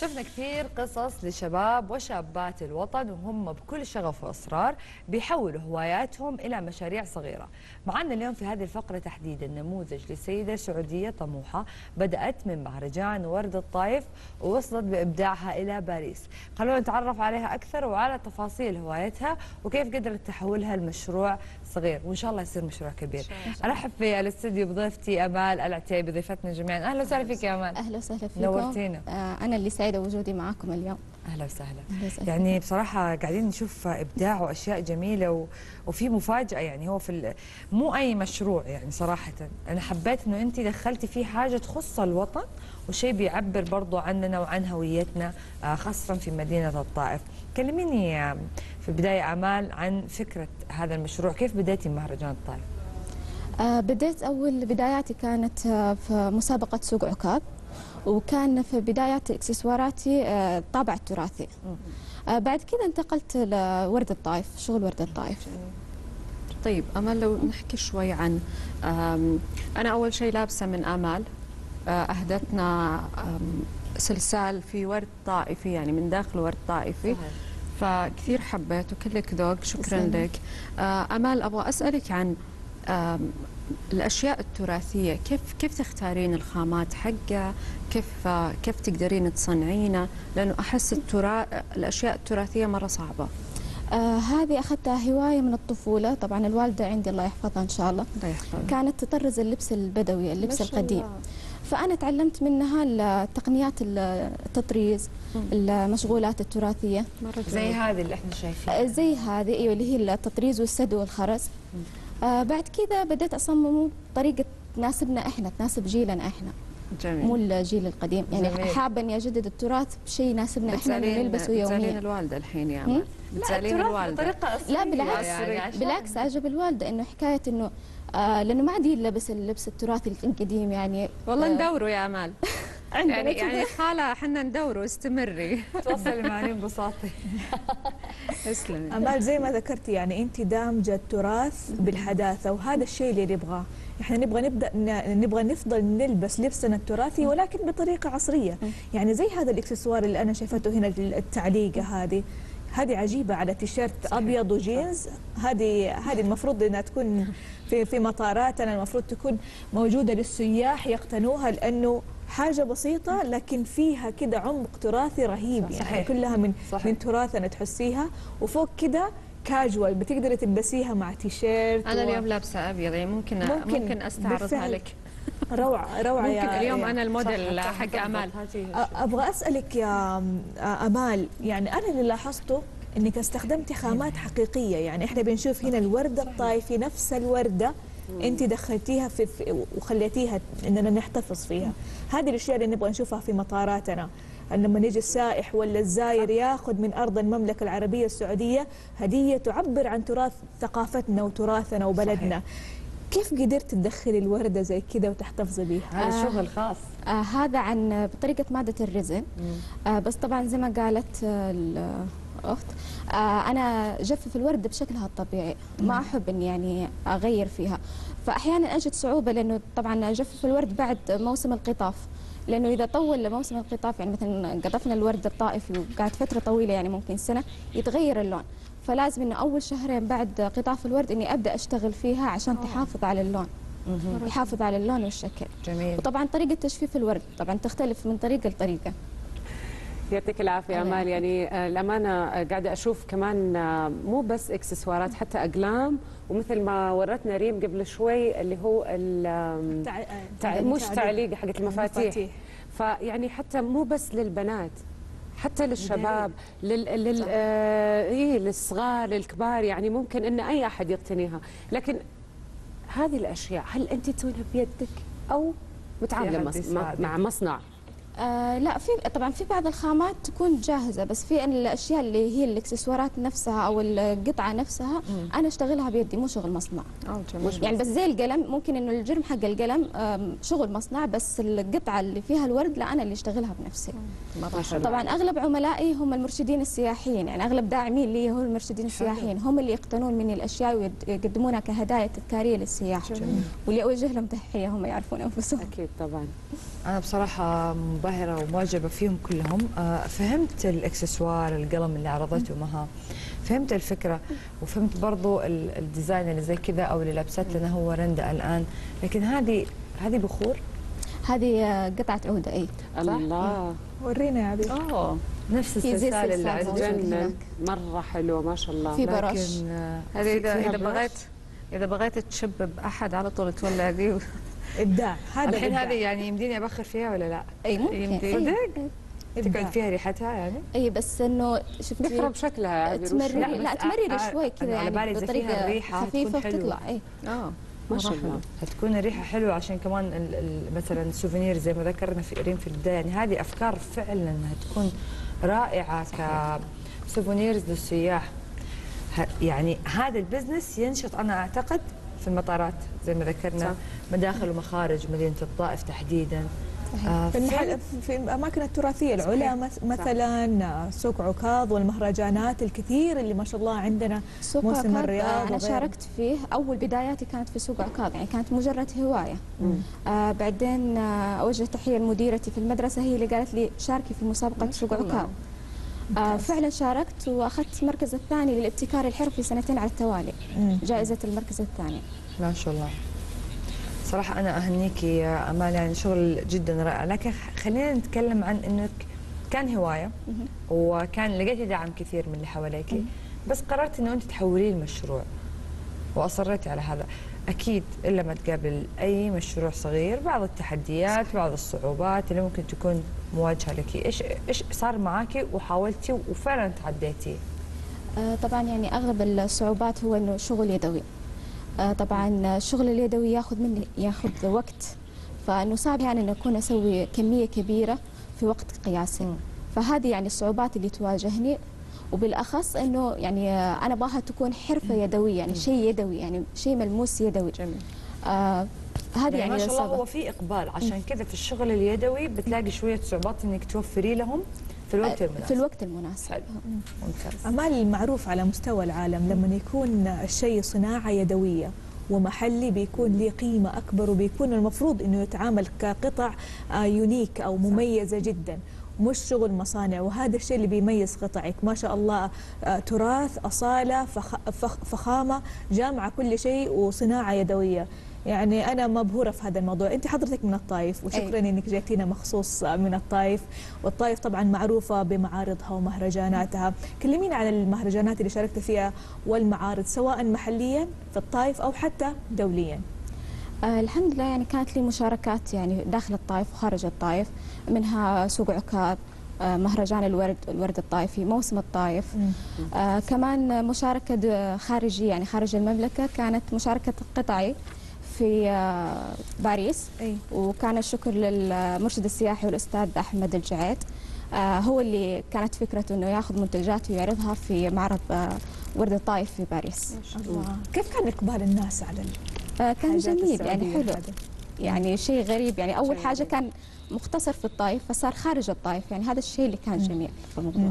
شفنا كثير قصص لشباب وشابات الوطن وهم بكل شغف وإصرار بيحولوا هواياتهم إلى مشاريع صغيرة. معنا اليوم في هذه الفقرة تحديدا نموذج لسيدة سعودية طموحة بدأت من مهرجان ورد الطائف ووصلت بإبداعها إلى باريس. خلونا نتعرف عليها أكثر وعلى تفاصيل هوايتها وكيف قدرت تحولها لمشروع صغير وإن شاء الله يصير مشروع كبير. أرحب في الاستديو بضيفتي أمال العتيبي ضيفتنا جميعا. أهلا وسهلا فيك يا أمال. أهلا وسهلا فيكم. نورتينا. أنا اللي سعيدة وجودي معكم اليوم. أهلا وسهلا. يعني بصراحة قاعدين نشوف إبداع وأشياء جميلة وفي مفاجأة. يعني هو في مو أي مشروع يعني صراحة أنا حبيت إنه أنت دخلتي فيه حاجة تخص الوطن وشيء بيعبر برضو عننا وعن هويتنا خاصة في مدينة الطائف. كلميني في البداية آمال عن فكرة هذا المشروع، كيف بديتي مهرجان الطائف؟ بديت أول بداياتي كانت في مسابقة سوق عكاظ، وكان في بدايات اكسسواراتي الطابع التراثي. بعد كذا انتقلت لورد الطائف، شغل ورد الطائف. طيب أمال، لو نحكي شوي عن أنا أول شيء لابسة من آمال أهدتنا سلسال في ورد طائفي، يعني من داخل ورد طائفي. فكثير حبيت وكلك ذوق، شكرا لك. آمال، أبغى أسألك عن الأشياء التراثية، كيف تختارين الخامات حقها؟ كيف تقدرين تصنعينها؟ لأنه أحس الأشياء التراثية مرة صعبة. هذه أخذتها هواية من الطفولة. طبعا الوالدة عندي الله يحفظها إن شاء الله كانت تطرز اللبس البدوي، اللبس القديم. فأنا تعلمت منها تقنيات التطريز، المشغولات التراثية زي هذه اللي احنا شايفينها. زي هذه ايوه، اللي هي التطريز والسد والخرز. بعد كذا بدأت أصممه بطريقة تناسبنا احنا، تناسب جيلنا احنا. جميل. مو الجيل القديم. يعني جميل. حابة اني اجدد التراث بشيء يناسبنا احنا نلبسه يوميا. بتسألين الوالدة الحين يا أمال؟ بتسألين الوالدة؟ لا بالعكس، بالعكس أعجب الوالدة انه حكاية انه لانه ما عاد يلبس اللبس التراثي القديم. يعني والله ندوروا يا أمال. يعني خالة احنا ندوروا، استمري. تواصلي معي ببساطة. اسلمي. أمال، زي ما ذكرتي يعني أنت دامجة التراث بالحداثة، وهذا الشيء اللي نبغاه. احنا نبغى نفضل نلبس لبسنا التراثي ولكن بطريقة عصرية. يعني زي هذا الإكسسوار اللي أنا شايفته هنا، التعليقة هذه عجيبة على تيشيرت أبيض وجينز. هذه المفروض انها تكون في مطاراتنا، المفروض تكون موجودة للسياح يقتنوها، لأنه حاجة بسيطة لكن فيها كده عمق تراثي رهيب. يعني كلها من تراثنا تحسيها، وفوق كده كاجوال بتقدري تلبسيها مع تيشيرت. أنا اليوم لابسة أبيض، يعني ممكن أستعرضها لك. روعة ممكن اليوم أنا الموديل حق أمال. أبغى أسألك يا أمال، يعني أنا اللي لاحظته إنك استخدمتي خامات حقيقية. يعني إحنا بنشوف هنا الوردة الطائفي، نفس الوردة أنت دخلتيها وخليتيها إننا نحتفظ فيها. هذه الأشياء اللي نبغى نشوفها في مطاراتنا، لما نيجي السائح ولا الزاير ياخذ من أرض المملكة العربية السعودية هدية تعبر عن تراث ثقافتنا وتراثنا وبلدنا. صحيح. كيف قدرت تدخلي الوردة زي كذا وتحتفظي بيها؟ هذا شغل خاص. هذا عن بطريقة مادة الريزن. بس طبعا زي ما قالت الأخت، أنا جفف الوردة بشكلها الطبيعي، ما أحب إني يعني أغير فيها. فأحيانا أجد صعوبة، لأنه طبعا أجفف الورد بعد موسم القطاف، لأنه إذا طول موسم القطاف، يعني مثلا قطفنا الورد الطائفي وقعد فترة طويلة، يعني ممكن سنة، يتغير اللون. فلازم إنه أول شهرين بعد قطاف الورد إني أبدأ أشتغل فيها عشان تحافظ على اللون. يحافظ على اللون والشكل. جميل. وطبعا طريقة تجفيف الورد طبعا تختلف من طريقة لطريقة. يعطيك العافية أمال. يعني الأمانة قاعدة أشوف كمان مو بس إكسسوارات، حتى أقلام، ومثل ما ورتنا ريم قبل شوي اللي هو مش تعليق حقت المفاتيح. فيعني حتى مو بس للبنات، حتى للشباب، للصغار، للكبار. يعني ممكن ان اي احد يقتنيها. لكن هذه الاشياء هل انت تسوينها بيدك او متعامله مع مصنع؟ لا، في طبعا في بعض الخامات تكون جاهزه، بس في الاشياء اللي هي الاكسسوارات نفسها او القطعه نفسها انا اشتغلها بيدي، مو شغل مصنع. يعني بس زي القلم، ممكن انه الجرم حق القلم شغل مصنع، بس القطعه اللي فيها الورد لا، انا اللي اشتغلها بنفسي. طبعا اغلب عملائي هم المرشدين السياحيين، يعني اغلب داعمين لي هم المرشدين السياحيين، هم اللي يقتنون مني الاشياء ويقدمونها كهدايا تذكاريه للسياح. واللي اوجه لهم تحيه هم يعرفون انفسهم. اكيد طبعا. أنا بصراحة منبهرة ومعجبة فيهم كلهم. فهمت الإكسسوار القلم اللي عرضته مها، فهمت الفكرة، وفهمت برضو الديزاين اللي زي كذا أو اللي لابسات لنا هو رندا الآن. لكن هذه بخور، هذه قطعة عودة. أي الله، ورينا يا عبيد. نفس هي زي السلسال اللي السلسال عندي. موجود جنن، هناك. مرة حلوة ما شاء الله. في برش. لكن هذه فيها برش؟ إذا بغيت تشبب أحد على طول تولع دي ابداع، هذا الحين الإبداع. هذه يعني يمديني أبخر فيها ولا لا؟ أي ممكن. يمديك. أي. تقعد فيها ريحتها يعني؟ أي بس إنه شفتي بيخرب شكلها هذه تمرري، لا، لا بس تمرري شوي أنا كذا على بالي يعني إذا فيها بطريقة الريحة خفيفة تكون حلوة. وتطلع. أي ما شاء مرة الله. هتكون الريحة حلوة عشان كمان مثلا السوفينير زي ما ذكرنا في ريم في البداية. يعني هذه أفكار فعلا أنها تكون رائعة كسوفينيرز للسياح. يعني هذا البزنس ينشط أنا أعتقد في المطارات زي ما ذكرنا، صح. مداخل ومخارج مدينة الطائف تحديدا. في الاماكن التراثيه العلا مثلا سوق عكاظ والمهرجانات الكثير اللي ما شاء الله عندنا. سوق موسم عكاظ الرياض أنا وغيره. شاركت فيه. أول بداياتي كانت في سوق عكاظ، يعني كانت مجرد هواية. بعدين أوجه تحية لمديرتي في المدرسة، هي اللي قالت لي شاركي في مسابقة سوق عكاظ. فعلا شاركت وأخذت المركز الثاني للابتكار الحرفي سنتين على التوالي. جائزة المركز الثاني. ما شاء الله. صراحة أنا أهنيكي يا أمال، يعني شغل جدا رائع. لكن خلينا نتكلم عن أنك كان هواية وكان لقيتي دعم كثير من اللي حواليكي، بس قررت أنه أنت تحوليه لمشروع وأصريتي على هذا. أكيد إلا ما تقابل أي مشروع صغير بعض التحديات، بعض الصعوبات اللي ممكن تكون مواجهة لك. إيش صار معاكي وحاولتي وفعلا تعديتي؟ طبعا يعني أغلب الصعوبات هو أنه شغل يدوي. طبعا الشغل اليدوي ياخذ وقت، فانه صعب يعني ان اكون اسوي كميه كبيره في وقت قياسي. فهذه يعني الصعوبات اللي تواجهني، وبالاخص انه يعني انا ابغاها تكون حرفه يدويه، يعني شيء يدوي، يعني شيء ملموس يدوي. جميل. هذه يعني ما شاء الله السبب. هو في اقبال، عشان كذا في الشغل اليدوي بتلاقي شويه صعوبات انك توفري لهم في الوقت المناسب. في الوقت المناسب. حلو. ممتاز. أمال معروف على مستوى العالم لما يكون الشيء صناعة يدوية ومحلي بيكون له قيمة أكبر، وبيكون المفروض أنه يتعامل كقطع يونيك أو مميزة جدا، مش شغل مصانع. وهذا الشيء اللي بيميز قطعك ما شاء الله. تراث، أصالة، فخامة، جامعة كل شيء وصناعة يدوية. يعني أنا مبهورة في هذا الموضوع. أنت حضرتك من الطائف، وشكرا إنك جيتينا مخصوص من الطائف. والطائف طبعا معروفة بمعارضها ومهرجاناتها. كلمينا عن المهرجانات اللي شاركت فيها والمعارض، سواء محليا في الطائف أو حتى دوليا. الحمد لله، يعني كانت لي مشاركات يعني داخل الطائف وخارج الطائف، منها سوق عكاظ، مهرجان الورد الطائفي، موسم الطائف. كمان مشاركة خارجية يعني خارج المملكة، كانت مشاركة قطعي في باريس. وكان الشكر للمرشد السياحي والأستاذ أحمد الجعيد، هو اللي كانت فكرته أنه يأخذ منتجاته ويعرضها في معرض ورد الطائف في باريس. الله. كيف كان إقبال الناس على كان جميل يعني حلو. هذا؟ يعني شيء غريب، يعني أول حاجة كان مختصر في الطائف فصار خارج الطائف، يعني هذا الشيء اللي كان جميل في الموضوع.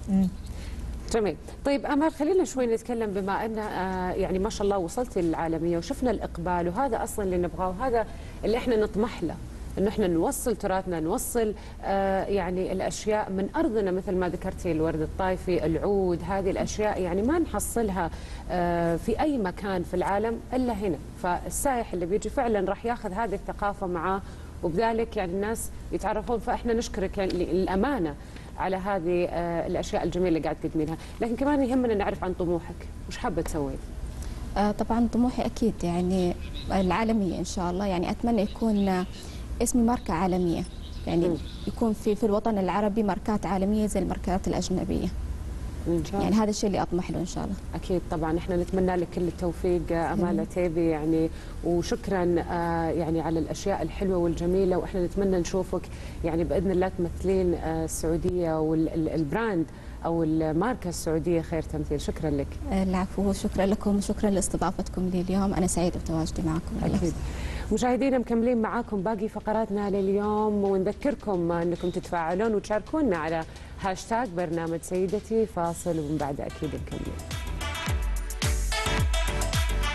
جميل. طيب أمال، خلينا شوي نتكلم بما أن يعني ما شاء الله وصلتي للعالمية وشفنا الإقبال، وهذا أصلا اللي نبغاه وهذا اللي إحنا نطمح له، إنه إحنا نوصل تراثنا، نوصل يعني الأشياء من أرضنا مثل ما ذكرتي، الورد الطائفي، العود، هذه الأشياء يعني ما نحصلها في أي مكان في العالم إلا هنا. فالسائح اللي بيجي فعلا راح ياخذ هذه الثقافة معاه، وبذلك يعني الناس يتعرفون. فإحنا نشكرك يعني للأمانة على هذه الأشياء الجميلة اللي قاعد تقدمينها. لكن كمان يهمنا نعرف عن طموحك، وش حابة تسوي؟ طبعا طموحي أكيد يعني العالمية إن شاء الله. يعني أتمنى يكون اسمي ماركة عالمية، يعني يكون في الوطن العربي ماركات عالمية زي الماركات الأجنبية. إن شاء الله. يعني هذا الشيء اللي أطمح له إن شاء الله. أكيد طبعا، إحنا نتمنى لك كل التوفيق أمال عتيبي يعني، وشكرا يعني على الأشياء الحلوة والجميلة. وإحنا نتمنى نشوفك يعني بإذن الله تمثلين السعودية والبراند أو الماركة السعودية خير تمثيل. شكرا لك. العفو، شكرا لكم وشكرا لاستضافتكم لي اليوم. أنا سعيدة بتواجدي معكم. أكيد. مشاهدينا مكملين معاكم باقي فقراتنا لليوم، ونذكركم أنكم تتفاعلون وتشاركونا على هاشتاج برنامج سيدتي. فاصل ومن بعد أكيد مكملين.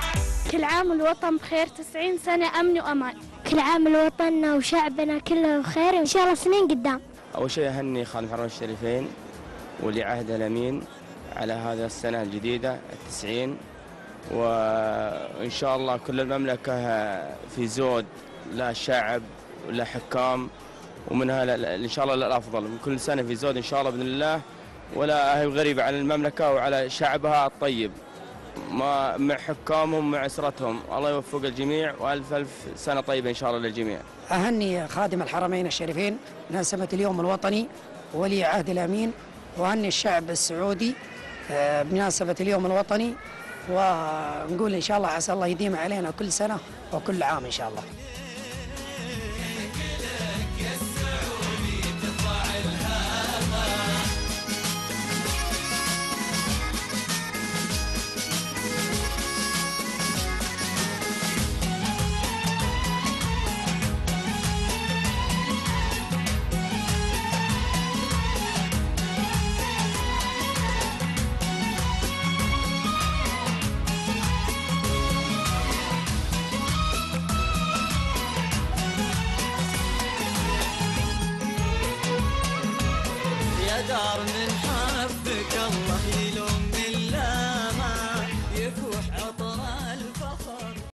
كل عام والوطن بخير، 90 سنة أمن وأمان. كل عام الوطن وشعبنا كله بخير، إن شاء الله سنين قدام. أول شيء أهني خادم الحرمين الشريفين ولي عهد الأمين على هذه السنة الجديدة 90، وإن شاء الله كل المملكة في زود، لا شعب ولا حكام، ومنها إن شاء الله الأفضل، من كل سنة في زود إن شاء الله بإذن الله، ولا هي غريبة على المملكة وعلى شعبها الطيب، مع حكامهم مع أسرتهم. الله يوفق الجميع، وألف ألف سنة طيبة إن شاء الله للجميع. أهني خادم الحرمين الشريفين بمناسبة اليوم الوطني ولي عهد الأمين، وأهني الشعب السعودي بمناسبة اليوم الوطني، ونقول إن شاء الله عسى الله يديم علينا كل سنة وكل عام إن شاء الله. دار من حبك الله